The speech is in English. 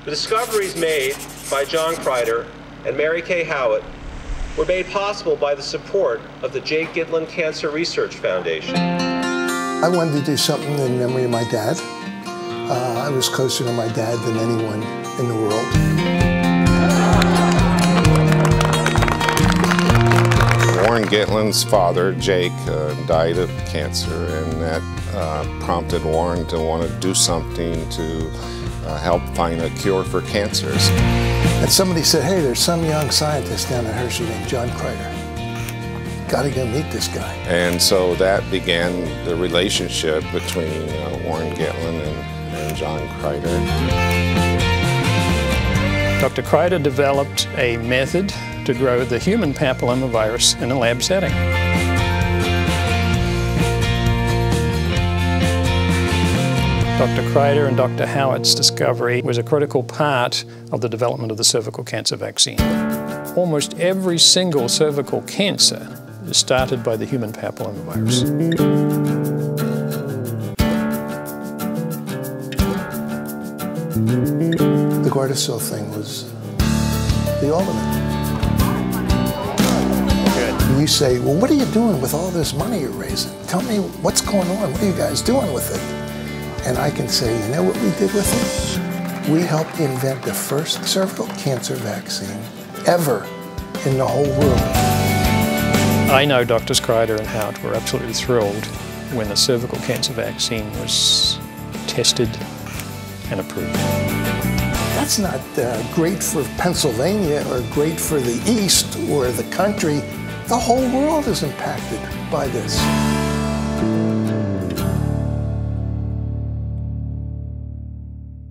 The discoveries made by John Kreider and Mary Kay Howitt were made possible by the support of the Jake Gitlin Cancer Research Foundation. I wanted to do something in memory of my dad. I was closer to my dad than anyone in the world. Warren Gitlin's father, Jake, died of cancer, and that prompted Warren to want to do something to help find a cure for cancers. And somebody said, hey, there's some young scientist down at Hershey named John Kreider. Got to go meet this guy. And so that began the relationship between Warren Gitlin and John Kreider. Dr. Kreider developed a method to grow the human papillomavirus in a lab setting. Dr. Kreider and Dr. Howitt's discovery was a critical part of the development of the cervical cancer vaccine. Almost every single cervical cancer is started by the human papillomavirus. The Gardasil thing was the ultimate. Good. You say, well, what are you doing with all this money you're raising? Tell me what's going on. What are you guys doing with it? And I can say, you know what we did with it? We helped invent the first cervical cancer vaccine ever in the whole world. I know Drs. Kreider and Howitt were absolutely thrilled when the cervical cancer vaccine was tested and approved. That's not great for Pennsylvania or great for the East or the country. The whole world is impacted by this.